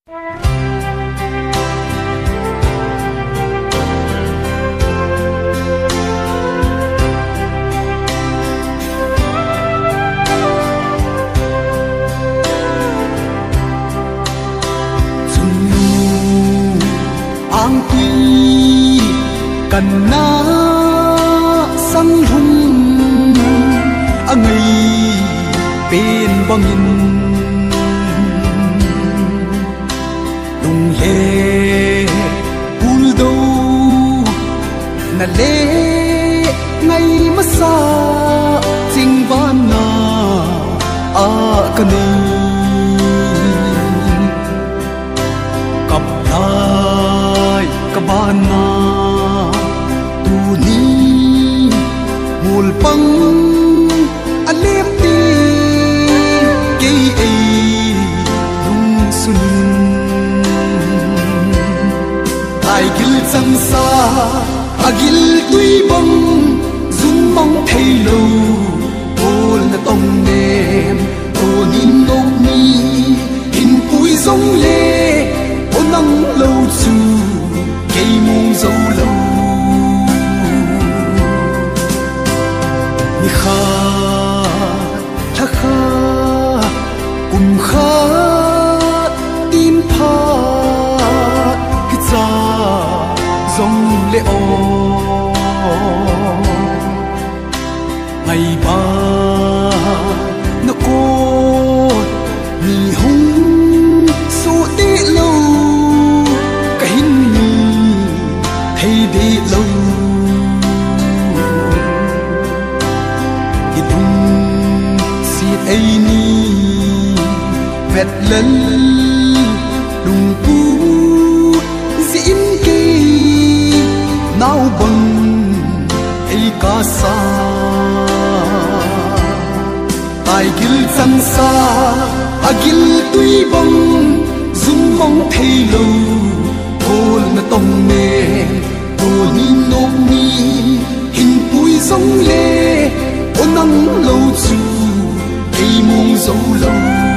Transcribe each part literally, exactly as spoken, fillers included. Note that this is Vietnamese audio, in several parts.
cần na sang hùng a ngày bên băng nhìn lùng lê bul đâu na lê ngày mà xa tình van na a cần cặp lại cặp ban na pang alep ti kay ay lung sunin Laigil Changsa agil tuy bang zum bang thay lâu bol na tong nem to nin nốc mi hin pui zong le onang lâu chu kay mong dâu lâu kha tha kha kum kha tim pha ki cha zong le o ngày ba na ko ni hung su ti lâu ka hin ni hay đi lâu Eimi vẹt lân lùng pu diễn kỳ nao bằng ấy ca sa Laigil Changsa agil tuy bang zum bang thay lâu bol na tong me to ni nốc mi hin pui zong le onang lâu chu kay mong dâu lâu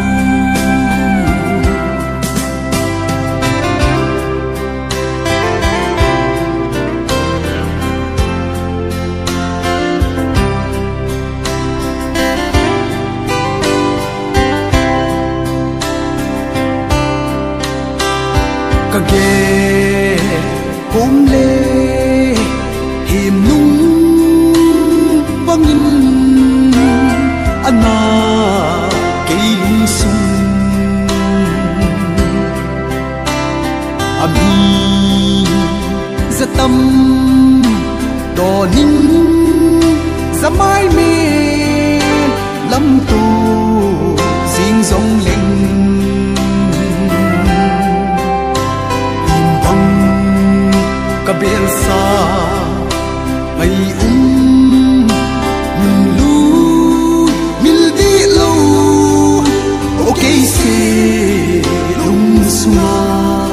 cả ghê hôm lê hiểm nung vang in anna kay lung sun ami za tâm đò ninh za mai mê lâm tu riêng dòng linh im băng cả bên xa bay um kay se lung sunga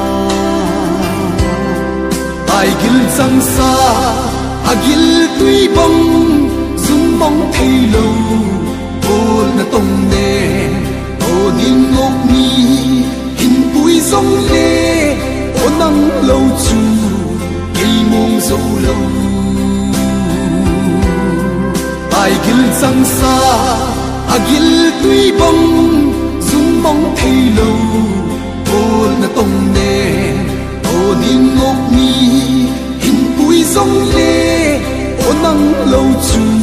Laigil Changsa agil tuy bang zum bang thay lâu bol na tong ne to nin ngok mi hin pui zong le onang lâu chu kay mong dâu lâu Laigil Changsa agil tuy bang bóng thay lâu bol na tong ne to nin ngok mi hin pui zong le onang lâu chu